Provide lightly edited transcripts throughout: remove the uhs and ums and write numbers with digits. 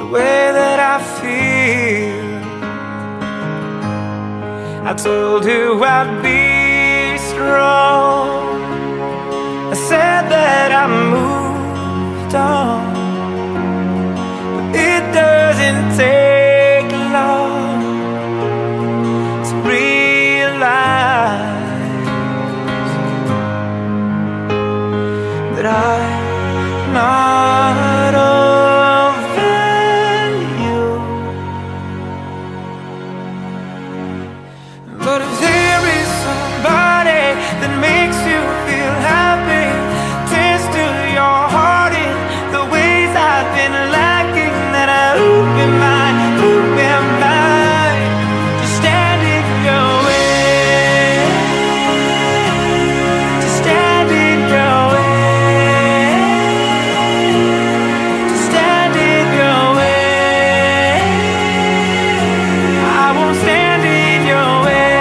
way that I feel. I told you I'd be strong. I said that I moved on, but it doesn't take long to realize that I'm not over you. But if there is somebody that makes you feel happy, tends to your heart in the ways I've been lacking, then who am I, who am I to stand in your way, to stand in your way, to stand in your way. I won't stand in your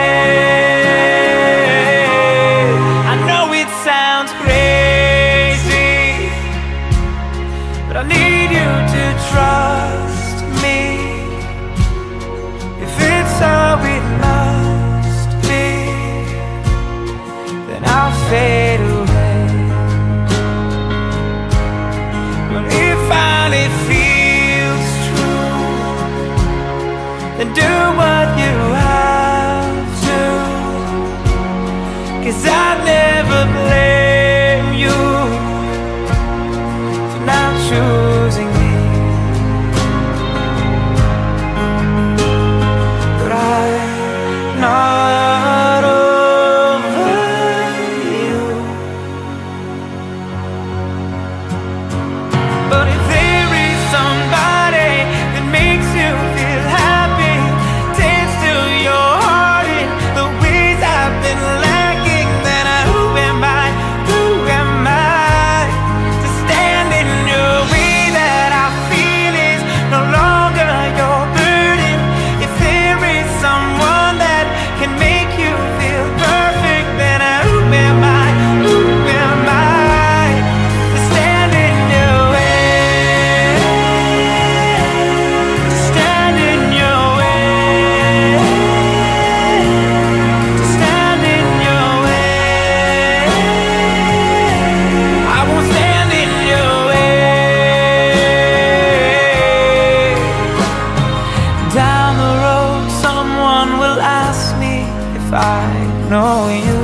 way. I know it sounds crazy, but I need you to trust me. If it's how it must be, then I'll fade away. But if it feels true, then do what you have to, 'cause I'd never blame you for not choosing me. But I'm not over you. But if there is somebody that makes you feel happy, tends to your heart in the ways I've been lacking, then who am I, who am I to stand in your way that I feel is no longer your burden? If there is someone that can make you feel perfect, then who am I, who am I to stand in your way, to stand in your way, to stand in your way. I won't stand in your way. Down the road someone will ask me if I know you.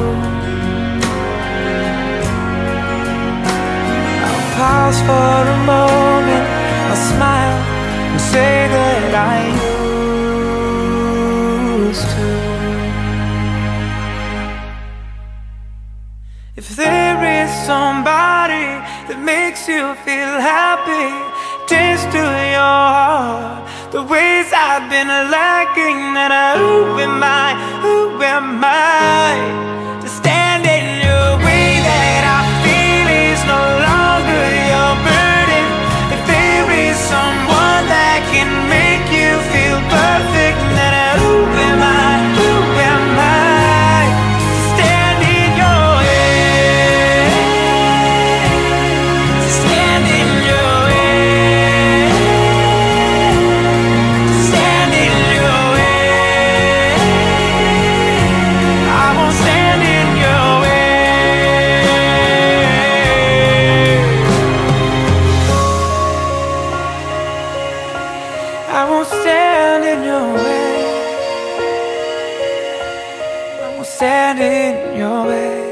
I'll pause for a moment, I'll smile and say that I used to. If there is somebody that makes you feel happy, tends to your heart the ways I've been lacking, then who am I, who am I to stand in your way that I feel is no longer your burden? If there is someone that can make you feel perfect, then who am I, who am I to stand in your way, to stand in your way, to stand in your way. I won't stand in your way. I won't stand in your way. I won't stand in your way.